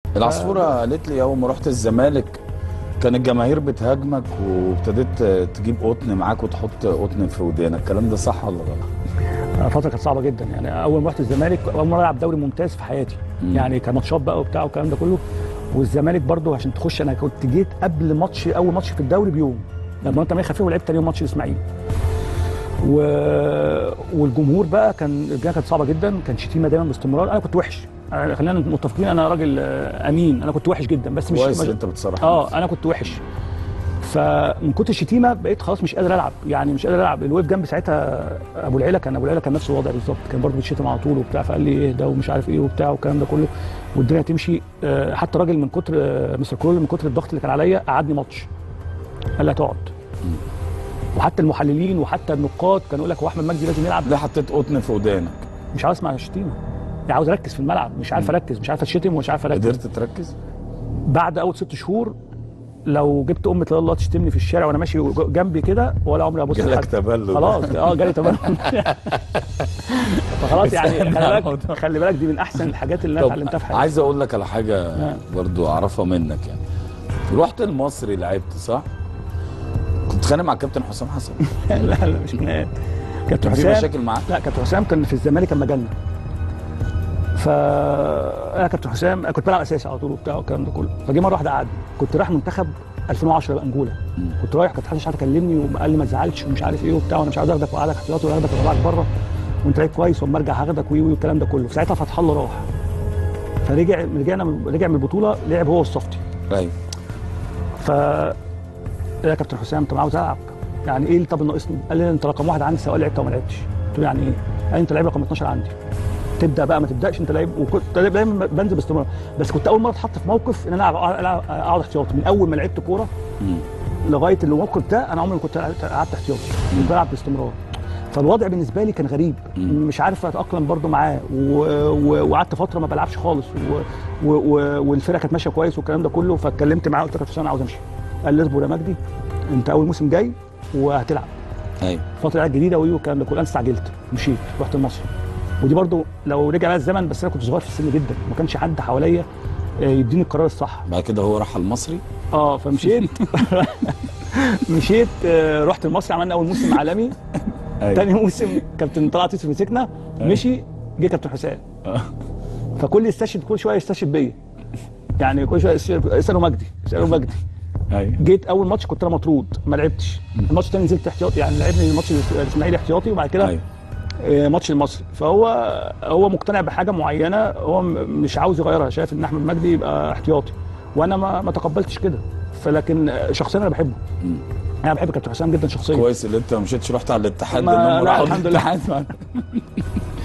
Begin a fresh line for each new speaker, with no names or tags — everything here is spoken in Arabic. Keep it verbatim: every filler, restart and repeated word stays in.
العصفوره قالت لي اول ما رحت الزمالك كان الجماهير بتهاجمك وابتديت تجيب قطن معاك وتحط قطن في ودانك، الكلام ده صح ولا غلط؟
فتره كانت صعبه جدا، يعني اول ما رحت الزمالك اول مره العب دوري ممتاز في حياتي. مم. يعني كماتشات بقى وبتاع والكلام ده كله. والزمالك برضو عشان تخش، انا كنت جيت قبل ماتش اول ماتش في الدوري بيوم لما انت ما خفيف، ولعبت تاني يوم ماتش الاسماعيلي. و... والجمهور بقى كان الجمهور كانت صعبه جدا، كان شتيمه دايما باستمرار. انا كنت وحش، خلينا متفقين، انا راجل امين، انا كنت وحش جدا بس مش
كويس انت بتصرح.
اه انا كنت وحش، فمن كتر الشتيمه بقيت خلاص مش قادر العب، يعني مش قادر العب. اللي وقف جنبي ساعتها ابو العيله، كان ابو العيله كان نفس الوضع بالظبط، كان برضه بيتشتم على طول وبتاع، فقال لي ايه ده ومش عارف ايه وبتاع والكلام ده كله، والدنيا تمشي. حتى راجل من كتر مستر كرول من كتر الضغط اللي كان عليا قعدني ماتش، قال لي هتقعد. وحتى المحللين وحتى النقاد كانوا يقول لك هو احمد مجدي لازم يلعب.
ليه حطيت قطن في ودانك؟
مش عاوز اسمع الشتيمه، يعني عاوز اركز في الملعب، مش عارف اركز، مش عارف اتشتم ومش عارف اركز.
قدرت تركز؟
بعد اول ست شهور لو جبت امة لا الله تشتمني في الشارع وانا ماشي جنبي كده ولا عمري ابص
لحد. جالك تبلد؟
خلاص اه جالي تبلد. فخلاص يعني خلي بالك خلي بالك دي من احسن الحاجات اللي انا اتعلمتها في حياتي.
عايز اقول لك على حاجه برضو اعرفها منك، يعني رحت المصري لعبت صح؟ كنت خانق مع الكابتن حسام حسن؟
لا لا مش خناقات. كابتن
حسام في مشاكل معاه؟
لا كابتن حسام كان في الزمالك لما جالنا. ف انا كابتن حسام انا كنت بلعب اساسي على طول وبتاع والكلام ده كله، فجه مره واحده قعدني، كنت رايح منتخب ألفين وعشرة بانجولا، كنت رايح كابتن حسن مش عارف كلمني وقال لي ما تزعلش ومش عارف ايه وبتاع، وانا مش عاوز اخدك واقعدك احتياطي ولا اخدك واطلعك بره وانت لعيب كويس واما ارجع هاخدك وي والكلام ده كله. ساعتها فتح الله راح، فرجع رجعنا رجع من البطوله لعب هو والصفتي.
ايوه.
ف يا كابتن حسام طب عاوز العب، يعني ايه اللي طب ناقصني؟ قال لي انت رقم واحد عندي سواء لعبت او ما لعبتش. قلت له يعني ايه؟ قال لي انت لعيب رقم اتناشر عندي، تبدا بقى ما تبداش انت لعيب. وكنت دايما بنزل باستمرار، بس كنت اول مره اتحط في موقف ان انا اقعد اقعد احتياطي. من اول ما لعبت كوره لغايه الموقف ده انا عمري ما كنت قعدت احتياطي، كنت بلعب باستمرار. فالوضع بالنسبه لي كان غريب، مش عارف اتاقلم برده معاه، وقعدت فتره ما بلعبش خالص، والفرقه كانت ماشيه كويس والكلام ده كله. فاتكلمت معاه قلت له يا انا عاوز امشي. قال لي اصبر يا مجدي، انت اول موسم جاي وهتلعب.
ايوه.
فتره جديده والكلام ده كله. انا استعجلت مشيت رحت المصري. ودي برضو لو رجع بقى الزمن، بس انا كنت صغير في السن جدا، ما كانش حد حواليا يديني القرار الصح.
بعد كده هو راح المصري؟
اه فمشيت. مشيت رحت المصري، عملنا اول موسم عالمي. تاني موسم كابتن طلعت يوسف مسكنا، مشي جه كابتن حسام. فكل يستشهد كل شويه يستشهد بيا، يعني كل شويه اسالوا مجدي اسالوا مجدي.
ايوه.
جيت اول ماتش كنت انا مطرود ما لعبتش، الماتش الثاني نزلت احتياطي، يعني لعبني الماتش الاسماعيلي احتياطي وبعد كده أيوة. ماتش المصري. فهو هو مقتنع بحاجه معينه، هو مش عاوز يغيرها، شايف ان احمد مجدي يبقى احتياطي، وانا ما, ما تقبلتش كده. فلكن شخصيا انا بحبه، مم. انا بحب كابتن حسام جدا شخصيا.
كويس اللي انت ما مشيتش رحت على الاتحاد.
لا الحمد لله.